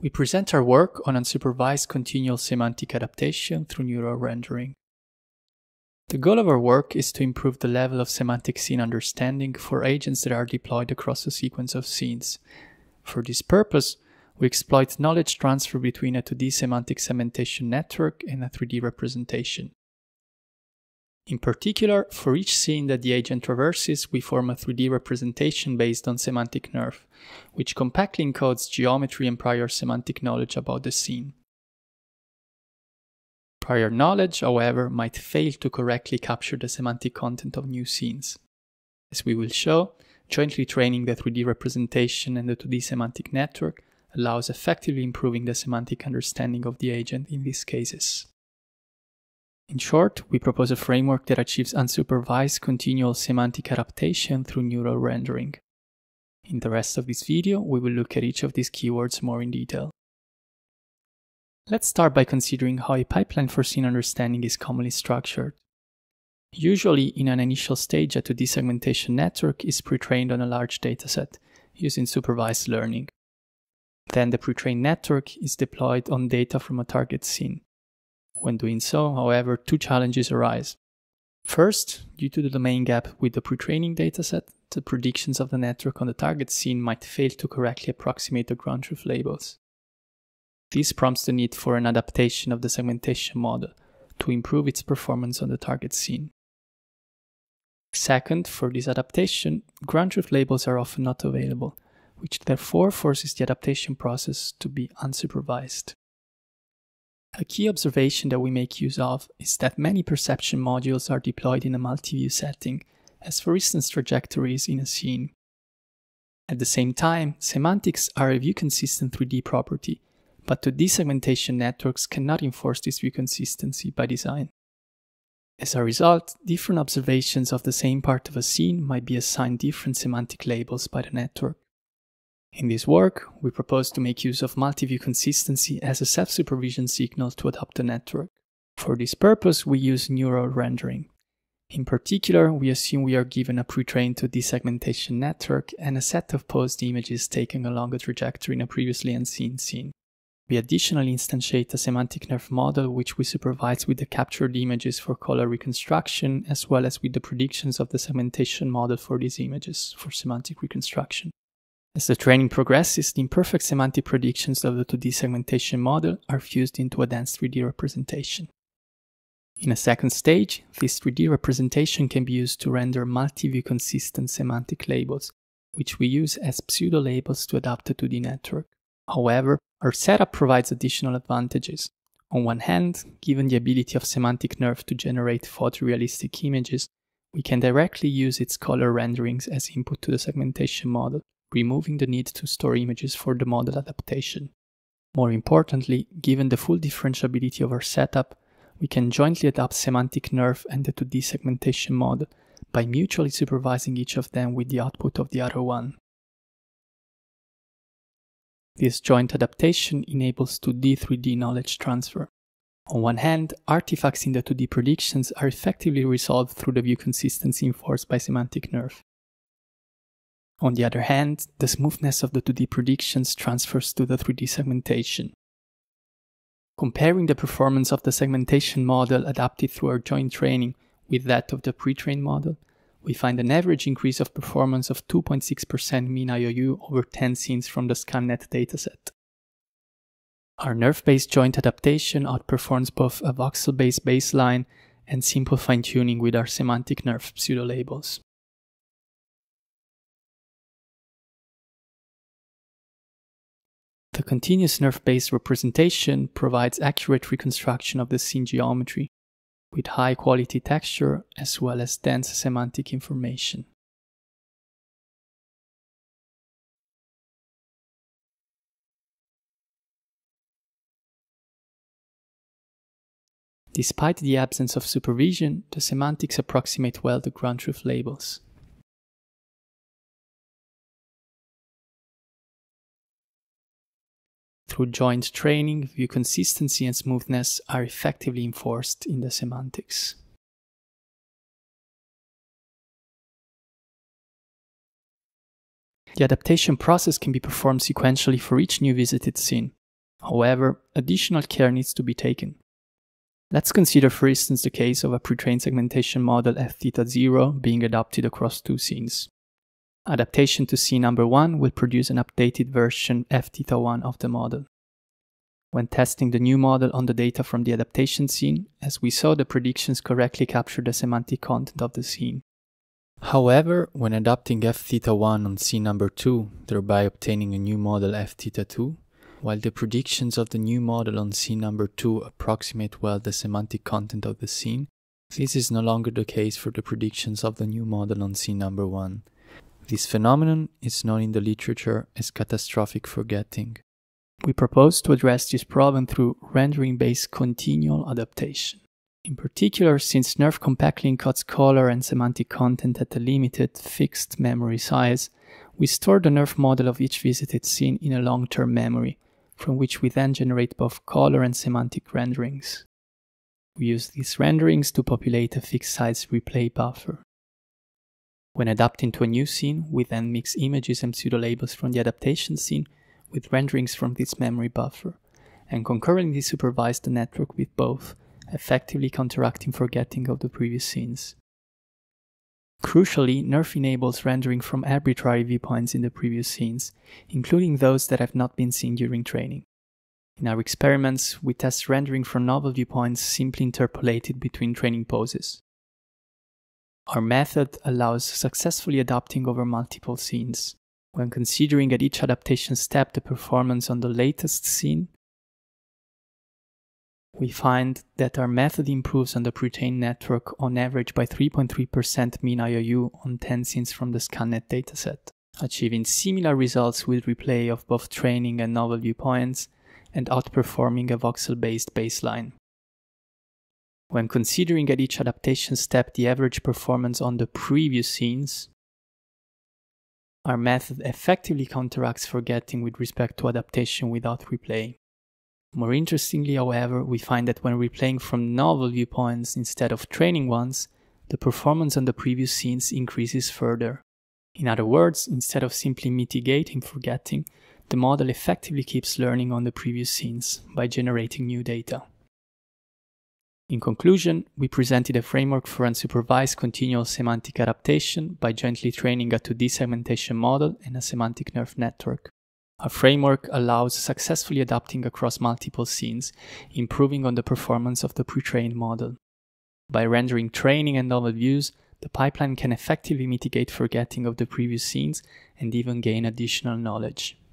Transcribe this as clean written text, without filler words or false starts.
We present our work on unsupervised continual semantic adaptation through neural rendering. The goal of our work is to improve the level of semantic scene understanding for agents that are deployed across a sequence of scenes. For this purpose, we exploit knowledge transfer between a 2D semantic segmentation network and a 3D representation. In particular, for each scene that the agent traverses, we form a 3D representation based on Semantic-NeRF, which compactly encodes geometry and prior semantic knowledge about the scene. Prior knowledge, however, might fail to correctly capture the semantic content of new scenes. As we will show, jointly training the 3D representation and the 2D semantic network allows effectively improving the semantic understanding of the agent in these cases. In short, we propose a framework that achieves unsupervised continual semantic adaptation through neural rendering. In the rest of this video, we will look at each of these keywords more in detail. Let's start by considering how a pipeline for scene understanding is commonly structured. Usually, in an initial stage, a 2D segmentation network is pre-trained on a large dataset, using supervised learning. Then the pre-trained network is deployed on data from a target scene. When doing so, however, two challenges arise. First, due to the domain gap with the pre-training dataset, the predictions of the network on the target scene might fail to correctly approximate the ground truth labels. This prompts the need for an adaptation of the segmentation model to improve its performance on the target scene. Second, for this adaptation, ground truth labels are often not available, which therefore forces the adaptation process to be unsupervised. A key observation that we make use of is that many perception modules are deployed in a multi-view setting, as for instance trajectories in a scene. At the same time, semantics are a view-consistent 3D property, but 2D segmentation networks cannot enforce this view consistency by design. As a result, different observations of the same part of a scene might be assigned different semantic labels by the network. In this work, we propose to make use of multi-view consistency as a self-supervision signal to adapt the network. For this purpose, we use neural rendering. In particular, we assume we are given a pre-trained 2D segmentation network and a set of posed images taken along a trajectory in a previously unseen scene. We additionally instantiate a Semantic-NeRF model which we supervise with the captured images for color reconstruction as well as with the predictions of the segmentation model for these images for semantic reconstruction. As the training progresses, the imperfect semantic predictions of the 2D segmentation model are fused into a dense 3D representation. In a second stage, this 3D representation can be used to render multi-view consistent semantic labels, which we use as pseudo-labels to adapt the 2D network. However, our setup provides additional advantages. On one hand, given the ability of Semantic-NeRF to generate photorealistic images, we can directly use its color renderings as input to the segmentation model, removing the need to store images for the model adaptation. More importantly, given the full differentiability of our setup, we can jointly adapt Semantic-NeRF and the 2D segmentation model by mutually supervising each of them with the output of the other one. This joint adaptation enables 2D-3D knowledge transfer. On one hand, artifacts in the 2D predictions are effectively resolved through the view consistency enforced by Semantic-NeRF. On the other hand, the smoothness of the 2D predictions transfers to the 3D segmentation. Comparing the performance of the segmentation model adapted through our joint training with that of the pre-trained model, we find an average increase of performance of 2.6% mean IOU over 10 scenes from the ScanNet dataset. Our NeRF-based joint adaptation outperforms both a voxel-based baseline and simple fine-tuning with our Semantic-NeRF pseudo-labels. The continuous NeRF-based representation provides accurate reconstruction of the scene geometry, with high-quality texture as well as dense semantic information. Despite the absence of supervision, the semantics approximate well the ground truth labels. Through joint training, view consistency and smoothness are effectively enforced in the semantics. The adaptation process can be performed sequentially for each new visited scene. However, additional care needs to be taken. Let's consider, for instance, the case of a pre-trained segmentation model f(θ0) being adapted across two scenes. Adaptation to scene number 1 will produce an updated version f(θ1) of the model. When testing the new model on the data from the adaptation scene, as we saw, the predictions correctly capture the semantic content of the scene. However, when adapting f(θ1) on scene number 2, thereby obtaining a new model f(θ2), while the predictions of the new model on scene number 2 approximate well the semantic content of the scene, this is no longer the case for the predictions of the new model on scene number 1. This phenomenon is known in the literature as catastrophic forgetting. We propose to address this problem through rendering-based continual adaptation. In particular, since NeRF compactly encodes color and semantic content at a limited, fixed memory size, we store the NeRF model of each visited scene in a long-term memory, from which we then generate both color and semantic renderings. We use these renderings to populate a fixed-size replay buffer. When adapting to a new scene, we then mix images and pseudo-labels from the adaptation scene with renderings from this memory buffer, and concurrently supervise the network with both, effectively counteracting forgetting of the previous scenes. Crucially, NeRF enables rendering from arbitrary viewpoints in the previous scenes, including those that have not been seen during training. In our experiments, we test rendering from novel viewpoints simply interpolated between training poses. Our method allows successfully adapting over multiple scenes. When considering at each adaptation step the performance on the latest scene, we find that our method improves on the pre-trained network on average by 3.3% mean IOU on 10 scenes from the ScanNet dataset, achieving similar results with replay of both training and novel viewpoints, and outperforming a voxel-based baseline. When considering at each adaptation step the average performance on the previous scenes, our method effectively counteracts forgetting with respect to adaptation without replay. More interestingly, however, we find that when replaying from novel viewpoints instead of training ones, the performance on the previous scenes increases further. In other words, instead of simply mitigating forgetting, the model effectively keeps learning on the previous scenes by generating new data. In conclusion, we presented a framework for unsupervised continual semantic adaptation by jointly training a 2D segmentation model and a Semantic-NeRF network. Our framework allows successfully adapting across multiple scenes, improving on the performance of the pre-trained model. By rendering training and novel views, the pipeline can effectively mitigate forgetting of the previous scenes and even gain additional knowledge.